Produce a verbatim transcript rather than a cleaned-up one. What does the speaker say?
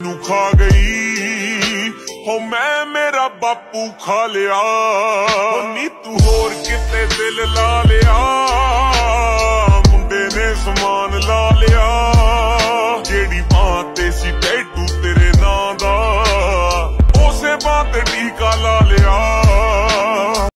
ਨੂੰ ਖਾ ਗਈ ਹੋ ਮੈਂ ਮੇਰਾ ਬਾਪੂ ਖਾ ਲਿਆ ਨੀ ਤੂੰ ਹੋਰ ਕਿਤੇ ਦਿਲ ਲਾ ਲਿਆ ਮੁੰਡੇ ਨੇ ਸਮਾ